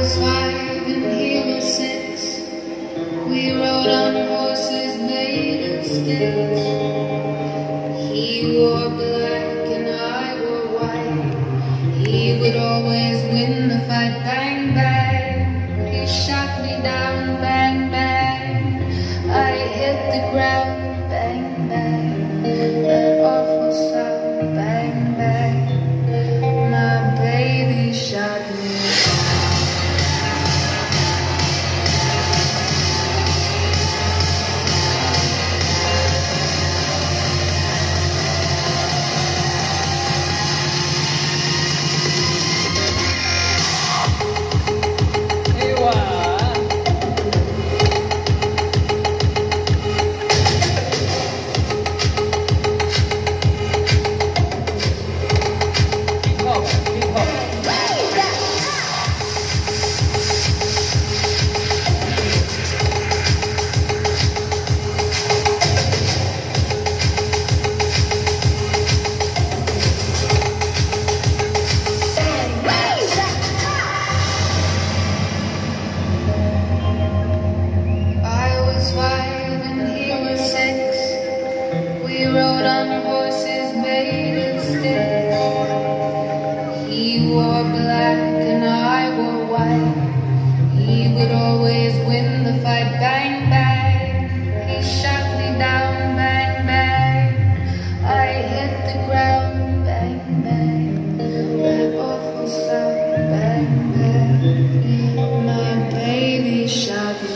was 5 and he was 6. We rode on horses made of sticks. He wore black and I wore white. He would always win the fight. Bang, bang. He shot me down. Bang, bang. I hit the ground. Bang, bang. That awful sound. Bang, bang. My baby shot me. Horses made of sticks. He wore black and I wore white. He would always win the fight. Bang, bang. He shot me down. Bang, bang. I hit the ground. Bang, bang. That awful sound. Bang, bang. My baby shot me.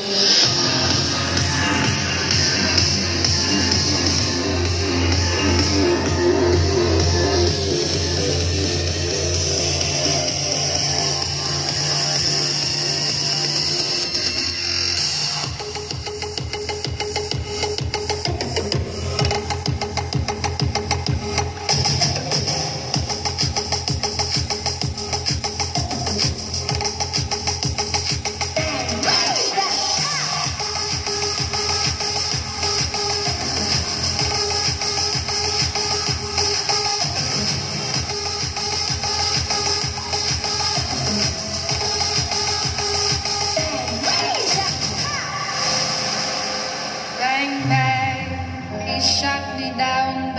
Bang, bang, he shot me down.